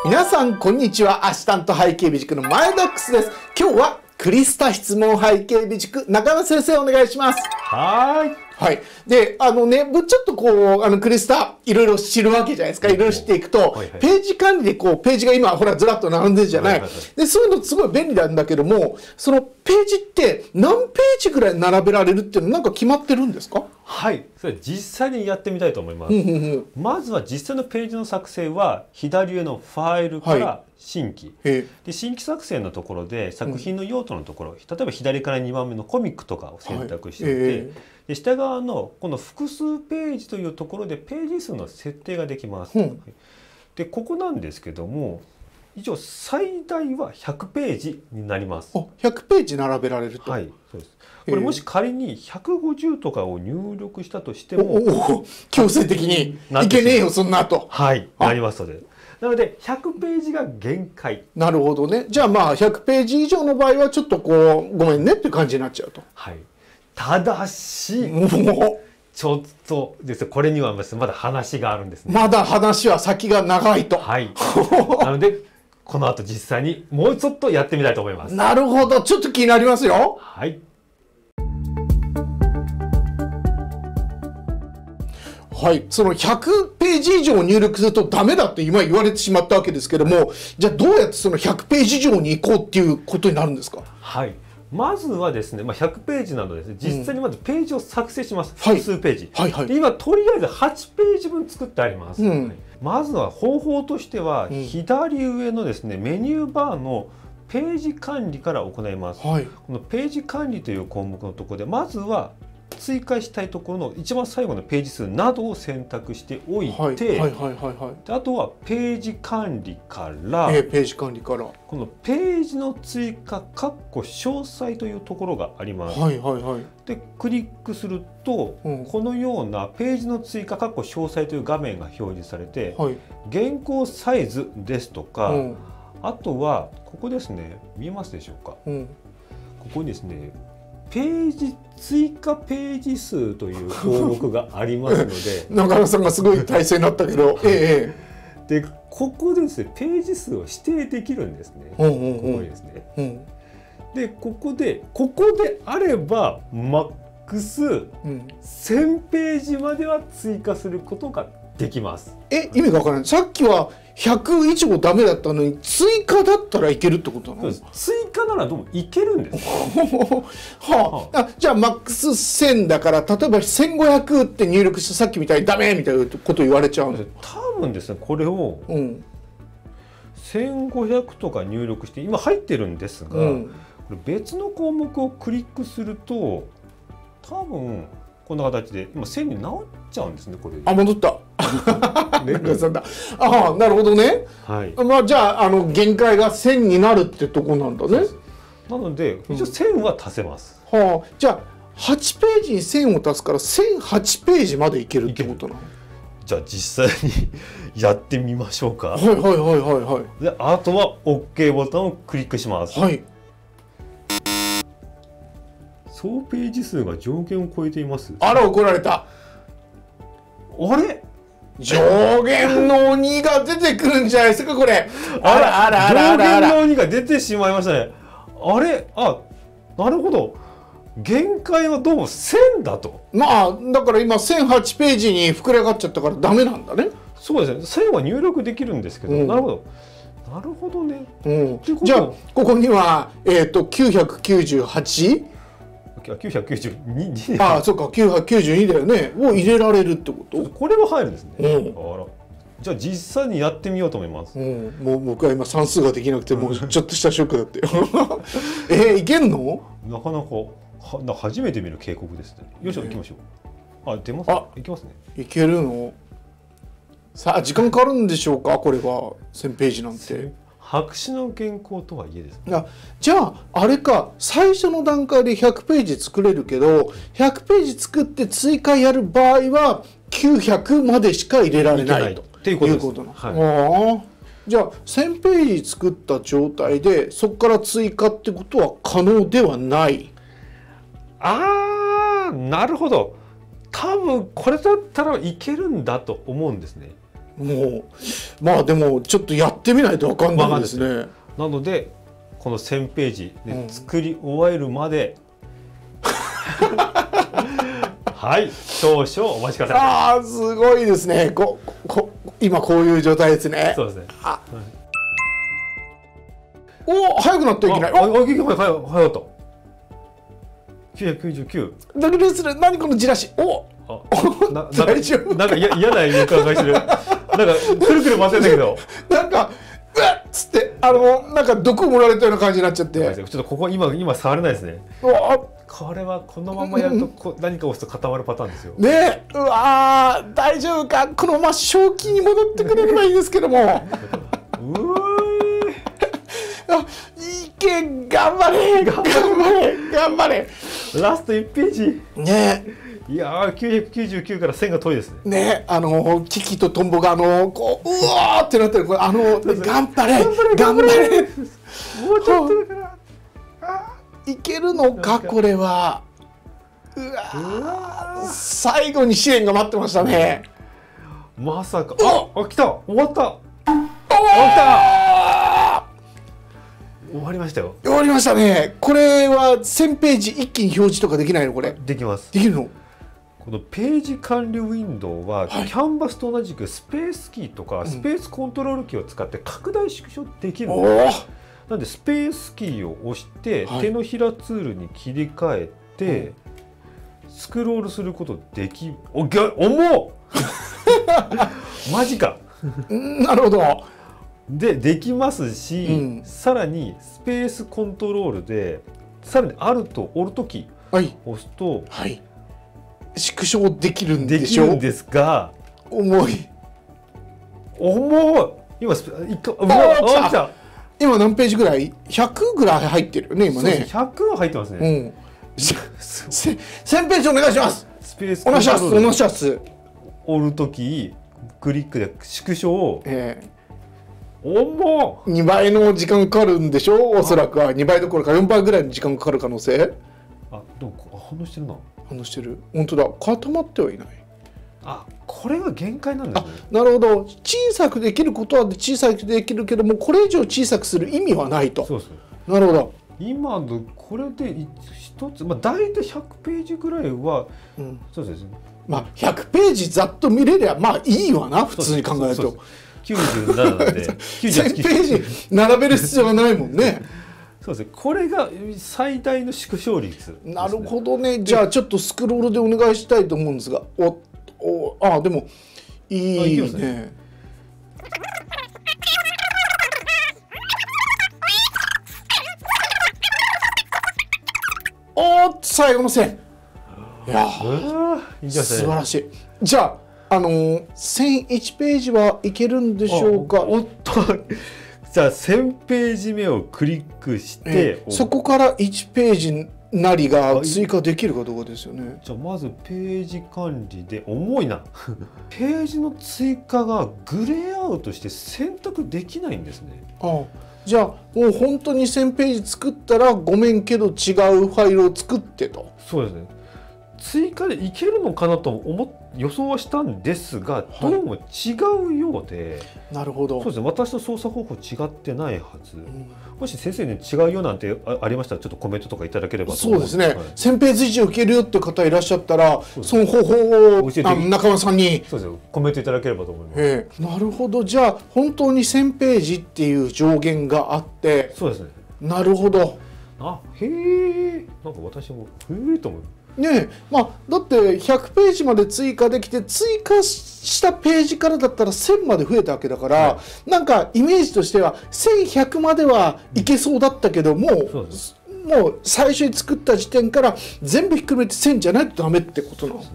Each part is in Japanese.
皆さんこんにちは。アシスタント背景美塾の前田ックスです。今日はクリスタ質問背景美塾中山先生お願いします。 はい。 で、ちょっとクリスタいろいろ知るわけじゃないですか。いろいろ知っていくと、ページ管理でページが今、ほら、ずらっと並んでるじゃない。で、そういうのすごい便利なんだけども、そのページって何ページぐらい並べられるっていうのなんか決まってるんですか？ はい。それ実際にやってみたいと思います。まずは実際のページの作成は、左上のファイルから新規。で、新規作成のところで、作品の用途のところ、例えば左から2番目のコミックとかを選択していて、で下側のこの複数ページというところでページ数の設定ができます。でここなんですけども、一応最大は100ページになります。 100ページ並べられると。 はい、そうです。これもし仮に150とかを入力したとしても、 強制的にいけねえよそんなと。 はい、なりますので。なので100ページが限界。 なるほどね。じゃあまあ100ページ以上の場合はちょっとごめんねっていう感じになっちゃうと。 はい。ただし、ちょっとですね、これにはまだ話があるんですね。 まだ話は先が長いと。 はい。なので、この後実際にもうちょっとやってみたいと思います。 なるほど。ちょっと気になりますよ。 はい。 はい。その100ページ以上入力するとダメだって今言われてしまったわけですけども、じゃあどうやってその100ページ以上に行こうっていうことになるんですか？ はい。まずはですね、100ページなのでですね、実際にまずページを作成します。複数ページ。で今とりあえず8ページ分作ってあります。まずは方法としては、左上のですねメニューバーのページ管理から行います。このページ管理という項目のところで、まずは追加したいところの一番最後のページ数などを選択しておいて、あとはページ管理からこのページの追加詳細というところがあります。でクリックすると、このようなページの追加詳細という画面が表示されて、原稿サイズですとか、あとはここですね、見えますでしょうか、ここにですね追加ページ数という項目がありますので中野さんがすごい体制になったけどでここでですねページ数を指定できるんですね。ここにですね。でここであればマックス1000ページまでは追加することができます。 意味がわからない。さっきは100以上ダメだったのに追加だったらいけるってことなの？ 追加ならどうもいけるんです。 じゃあマックス1000だから例えば1500って入力してさっきみたいにダメみたいなこと言われちゃうの？ 多分ですねこれを1500とか入力して今入ってるんですが、これ別の項目をクリックすると多分こんな形で今1000に直っちゃうんですね。これ戻ったなるほどね。じゃあ限界が1000になるってとこなんだね。 なので一応1000は足せます。 じゃあ8ページに1000を足すから1008ページまでいけるってことなの？ じゃあ実際にやってみましょうか。 であとは OK ボタンをクリックします。総ページ数が上限を超えています。 あら怒られた。 あれ上限の鬼が出てくるんじゃないですかこれ。 上限の鬼が出てしまいましたね。なるほど。限界はどうも1000だと。 だから今1008ページに膨れ上がっちゃったからダメなんだね。 そうですね。1000は入力できるんですけど、なるほどね。 じゃあここには998 992 そうか992だよねを入れられるってこと？ これは入るんですね。じゃあ実際にやってみようと思います。 もう僕は今算数ができなくてもうちょっとしたショックだったよ。いけんの？ なかなか初めて見る警告ですね。よいしょ行きましょう。出ます。いきますね。 いけるの？さあ時間かかるんでしょうかこれが1000ページなんて。 白紙の原稿とはいえですね。じゃああれか最初の段階で100ページ作れるけど100ページ作って追加やる場合は900までしか入れられないということなんです。じゃあ1000ページ作った状態でそこから追加ってことは可能ではない。 なるほど。多分これだったらいけるんだと思うんですね。 もうまあでもちょっとやってみないと分かんないですね。 なのでこの1000ページで作り終えるまで、はい少々お待ちください。 ああすごいですね。今こういう状態ですね。 そうですね。 お早くなったいきなり。 早かった。999。 ドキドキする。何このじらし。大丈夫。 なんか嫌な予感がしてる。なんかくるくる回せんだけど。 なんかうわっつってなんか毒盛られたような感じになっちゃって。 ちょっとここ今触れないですね。これはこのままやると何か押すと固まるパターンですよ。 ねうわ大丈夫か。このまま正気に戻ってくれればいいですけども。いけ頑張れ頑張れ。 ラスト1ページね。 いやー999から1000が遠いですね。 ねキキとトンボがこううわーってなってる。頑張れもうちょっとだからいけるのかこれは。うわ最後に試練が待ってましたね。 まさか来た終わった終わりましたよ。 終わりましたね。これは1000ページ一気に表示とかできないのこれ。 できます。 できるの？ このページ管理ウィンドウは、キャンバスと同じくスペースキーとかスペースコントロールキーを使って拡大縮小できるんです。なのでスペースキーを押して、手のひらツールに切り替えて、スクロールすることでき重っマジかなるほど。 できますし、さらにスペースコントロールでさらにアルトオルトキーを押すと、 縮小できるんでしょ。 できるんですが重い今来た。今何ページぐらい？100ぐらい入ってるよね今ね。 100は入ってますね。 1000ページお願いします。 スペースコントロールお願いします。 オルトキークリックで縮小を 2倍の時間かかるんでしょ。おそらくは2倍どころか4倍ぐらいの時間かかる可能性。 でも反応してるな。 反応してる。本当だ。固まってはいない。 これが限界なんですね。 なるほど。小さくできることは小さくできるけども、これ以上小さくする意味はないと。 そうです。 なるほど。 今のこれで一つ、大体100ページぐらいは、そうですね。 100ページざっと見れりゃいいわな、普通に考えると。 97なんで 1000ページ並べる必要がないもんね。 そうですね。これが最大の縮小率ですね。 なるほどね。じゃあちょっとスクロールでお願いしたいと思うんですが、でもいいね。最後の線。いや素晴らしい。じゃあ1001ページはいけるんでしょうか。 じゃあ1000ページ目をクリックして、 そこから1ページなりが追加できるかどうかですよね。 じゃあまずページ管理で重いなページの追加がグレーアウトして選択できないんですね。 じゃあもう本当に1000ページ作ったらごめんけど違うファイルを作ってと。 そうですね。追加でいけるのかなと予想はしたんですが、どうも違うようで。 なるほど。 そうですね。私の操作方法違ってないはず。もし先生に違うよなんてありましたらちょっとコメントとかいただければと思います。そうですね。1000ページ以上いけるよって方いらっしゃったら、その方法を中村さんにそうですよ、コメントいただければと思います。 なるほど。じゃあ本当に1000ページっていう上限があって、 そうですね。 なるほど。 へえ。なんか私もと思う。 ねだって100ページまで追加できて追加したページからだったら1000まで増えたわけだから、なんかイメージとしては1100まではいけそうだったけども、もう最初に作った時点から全部ひっくるめて1000じゃないとダメってことなの。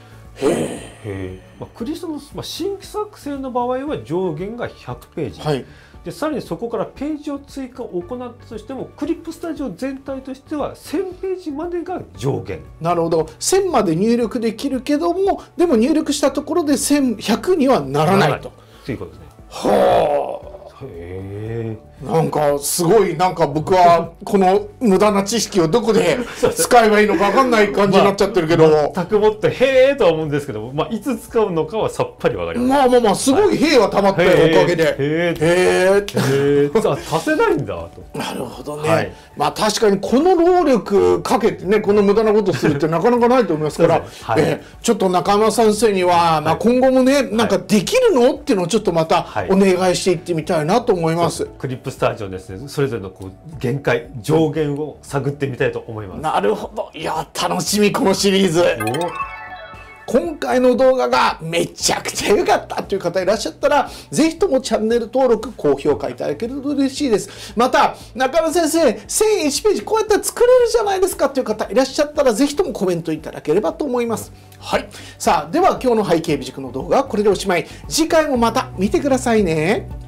クリスマス、新規作成の場合は上限が100ページ。でさらにそこからページを追加を行ったとしてもクリップスタジオ全体としては1000ページまでが上限。 なるほど。1000まで入力できるけども、でも入力したところで1100にはならないと。 ということですね。 なんかすごい、なんか僕はこの無駄な知識をどこで使えばいいのか分かんない感じになっちゃってるけど、 全くもってへえとは思うんですけど、いつ使うのかはさっぱり分かります。 すごいへえはたまったよ、おかげで。 へえ足せないんだと。 なるほどね。確かにこの労力かけてね、この無駄なことするってなかなかないと思いますから、ちょっと中山先生には今後もね、なんかできるのっていうのをちょっとまたお願いしていってみたいなと思います。 クリップスタジオですね、それぞれの限界上限を探ってみたいと思います。 なるほど。いや楽しみ、このシリーズ。今回の動画がめちゃくちゃ良かったという方いらっしゃったら、ぜひともチャンネル登録、高評価いただけると嬉しいです。また、中野先生、1001ページこうやって作れるじゃないですかという方いらっしゃったら、ぜひともコメントいただければと思います。はい。さあ、では今日の背景美塾の動画はこれでおしまい。次回もまた見てくださいね。